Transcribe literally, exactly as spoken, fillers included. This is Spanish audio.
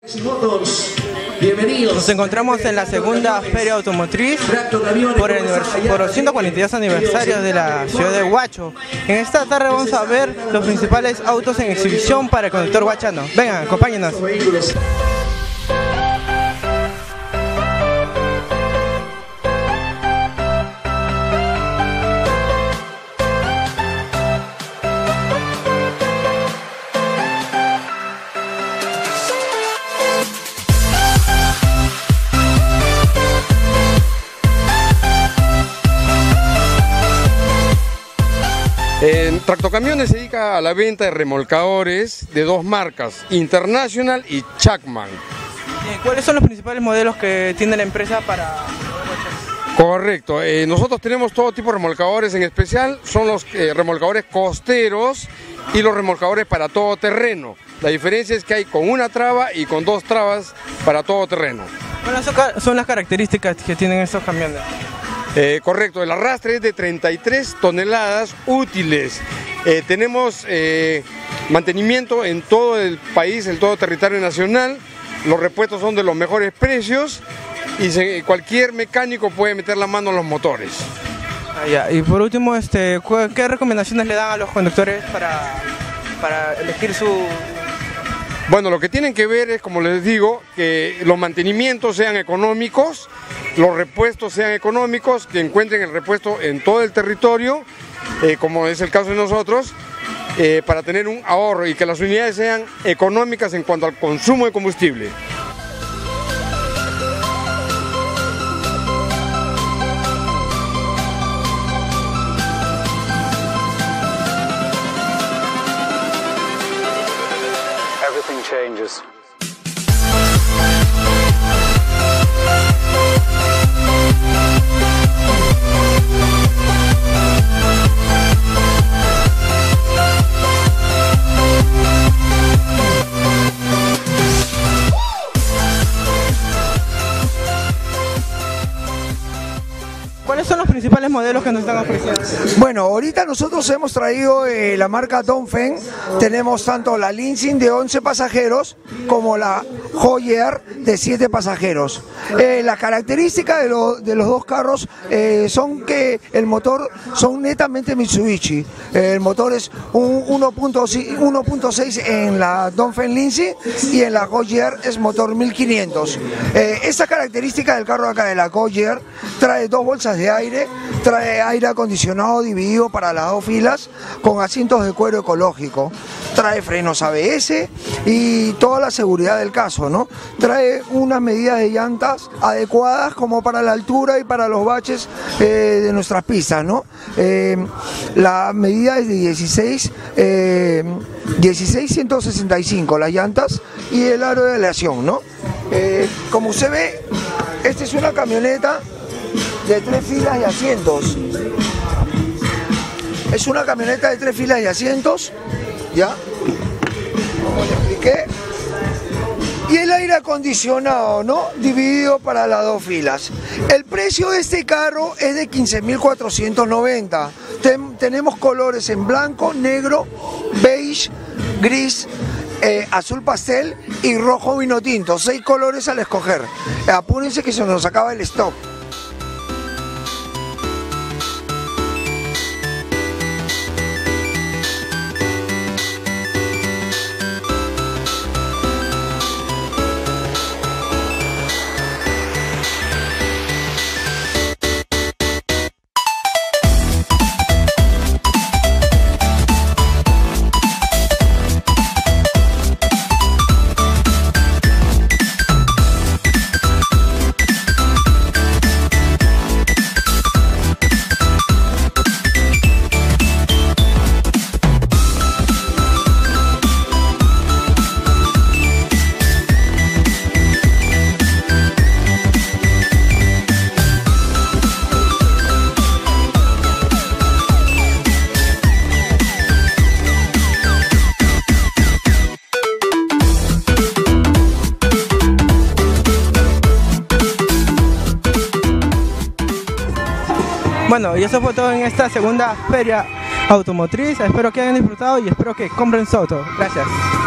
Bienvenidos. Nos encontramos en la segunda feria automotriz por el, por los ciento cuarenta y dos aniversarios de la ciudad de Huacho. En esta tarde vamos a ver los principales autos en exhibición para el conductor huachano. Vengan, acompáñenos. En Tractocamiones se dedica a la venta de remolcadores de dos marcas, International y Chapman. ¿Cuáles son los principales modelos que tiene la empresa para...? Correcto, eh, nosotros tenemos todo tipo de remolcadores, en especial son los eh, remolcadores costeros y los remolcadores para todo terreno. La diferencia es que hay con una traba y con dos trabas para todo terreno. ¿Cuáles son las características que tienen estos camiones? Eh, correcto, el arrastre es de treinta y tres toneladas útiles. Eh, tenemos eh, mantenimiento en todo el país, en todo el territorio nacional. Los repuestos son de los mejores precios y se, cualquier mecánico puede meter la mano en los motores. Ah, ya. Y por último, este, ¿qué recomendaciones le dan a los conductores para, para elegir su...? Bueno, lo que tienen que ver es, como les digo, que los mantenimientos sean económicos, los repuestos sean económicos, que encuentren el repuesto en todo el territorio, eh, como es el caso de nosotros, eh, para tener un ahorro y que las unidades sean económicas en cuanto al consumo de combustible. Everything changes. ¿Cuáles son los principales modelos que nos están ofreciendo? Bueno, ahorita nosotros hemos traído eh, la marca Dongfeng. Tenemos tanto la Linsin de once pasajeros como la Heuer de siete pasajeros. Eh, las características de, lo, de los dos carros eh, son que el motor son netamente Mitsubishi. Eh, el motor es un uno punto seis en la Dongfeng Linsin y en la Heuer es motor mil quinientos. Eh, esta característica del carro acá de la Heuer trae dos bolsas de aire, trae aire acondicionado dividido para las dos filas con asientos de cuero ecológico, trae frenos A B S y toda la seguridad del caso, ¿no? Trae unas medidas de llantas adecuadas como para la altura y para los baches eh, de nuestras pistas, ¿no? Eh, la medida es de dieciséis, eh, dieciséis ciento sesenta y cinco las llantas y el aro de aleación, ¿no? Eh, como usted ve, esta es una camioneta de tres filas y asientos. Es una camioneta de tres filas y asientos, ¿ya? Como le expliqué. Y el aire acondicionado, ¿no? Dividido para las dos filas. El precio de este carro es de quince mil cuatrocientos noventa. Ten, tenemos colores en blanco, negro, beige, gris, Eh, azul pastel y rojo vino tinto, seis colores al escoger. Eh, apúrense que se nos acaba el stock. Bueno, y eso fue todo en esta segunda feria automotriz. Espero que hayan disfrutado y espero que compren su auto. Gracias.